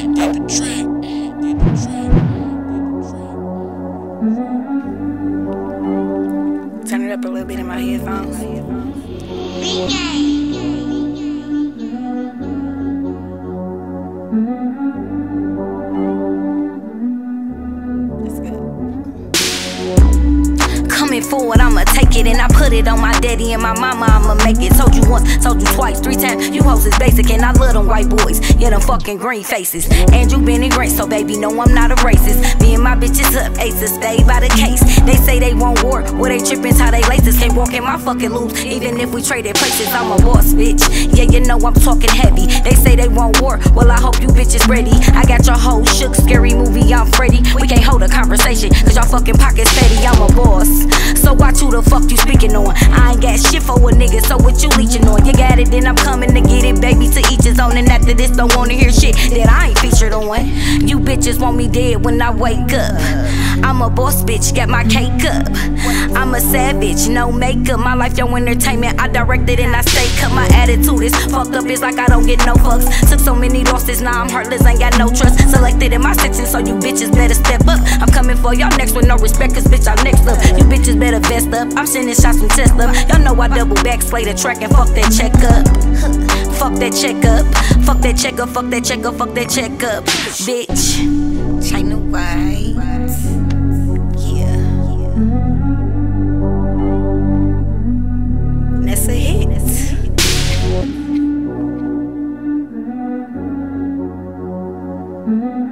Turn it up a little bit in my headphones. That's good. Coming forward, I'ma take it and I put it on my daddy and my mama, I'ma make it. Told you once, told you twice, 3 times. You hoes is basic and I love them white boys. Yeah, them fucking green faces. And you been in great, so baby, no, I'm not a racist. Me and my bitches up, aces, stay by the case. They say they want war, well they trippin' how they laces. Can't walk in my fucking loops, even if we traded places. I'm a boss, bitch. Yeah, you know I'm talking heavy. They say they want war, well I hope you bitches ready. I got your whole shook, scary movie, I'm Freddy. We can't hold a conversation, cause y'all fucking pockets fatty. I'm a boss, so watch who the fuck you speaking on. I ain't got shit for a nigga, so what you leeching on? You got it, then I'm coming to get it, baby, to each his own. And after this, don't wanna hear shit that I ain't featured on. You bitches want me dead when I wake up. I'm a boss bitch, got my cake up. I'm a savage, no makeup. My life, your entertainment, I direct it and I stay cut. My attitude is fucked up, it's like I don't get no fucks. Took so many losses, now I'm heartless, ain't got no trust. Selected in my section, so you bitches better step up. I'm coming for y'all next with no respect, cause bitch, I'm next up. You bitches better vest up, I'm sending shots from test up. Y'all know I double back, slay the track and fuck that check up. Fuck that check up, fuck that check up, fuck that check up, fuck that check up. Bitch, China White. Yeah. That's a hit.